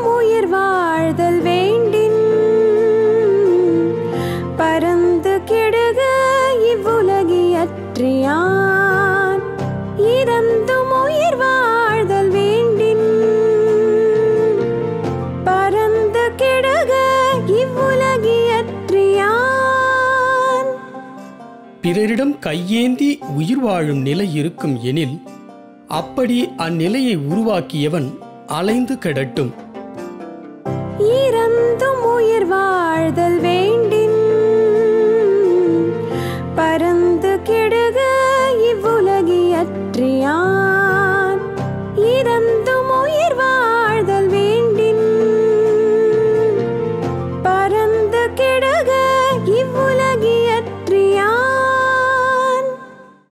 உயிர் வாழ்தல் வேண்டின் பரந்து கெடுக இவ்வுலகியற்றியான் இறந்தும் உயிர் வாழ்தல் வேண்டின் பரந்து கெடுக இவ்வுலகியற்றியான். பிறரிடம் கையேந்தி உயிர் வாழும் நிலை இருக்கும் எனில் அப்படி அந்நிலையை உருவாக்கியவன் அலைந்து கெடட்டும். இறந்தும் உயிர் வாழ்தல் வேண்டும்